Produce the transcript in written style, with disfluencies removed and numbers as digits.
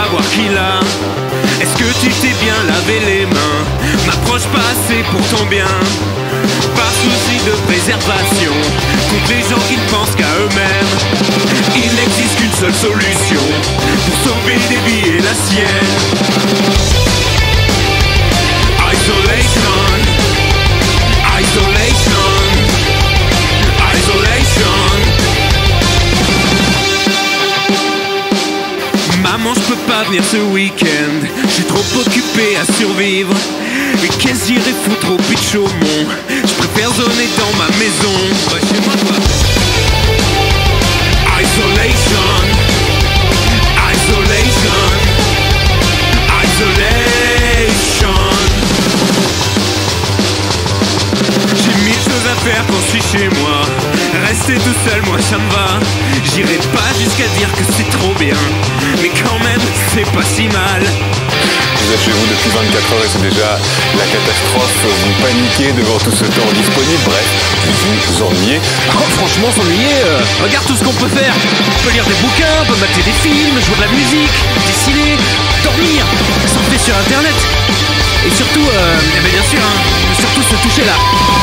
savoir qui l'a. Est-ce que tu t'es bien lavé les mains? M'approche pas assez pour ton bien. Par souci de préservation, contre les gens qui ne pensent qu'à eux-mêmes. Il n'existe qu'une seule solution pour sauver des vies et la sienne. Isolation, isolation, isolation. Maman, je peux pas venir ce week-end, je suis trop occupé à survivre. Mais qu'est-ce j'irais foutre au pitch au mont? Je préfère zoner dans ma maison. Ouais, chez moi quoi. Isolation, isolation, isolation. J'ai mille choses à faire quand je suis chez moi. Rester tout seul, moi ça me va. J'irai pas jusqu'à dire que c'est trop bien, mais quand même, c'est pas si mal. Vous êtes chez vous depuis 24 heures et c'est déjà la catastrophe. Vous paniquez devant tout ce temps disponible. Bref, vous vous ennuyez. Oh, franchement, s'ennuyer, regarde tout ce qu'on peut faire. On peut lire des bouquins, on peut mater des films, jouer de la musique, dessiner, dormir, surfer sur internet. Et surtout, bien sûr, surtout se toucher là.